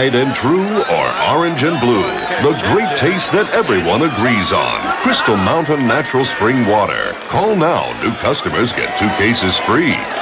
Tried and true or orange and blue. The great taste that everyone agrees on. Crystal Mountain Natural Spring Water. Call now. New customers get 2 cases free.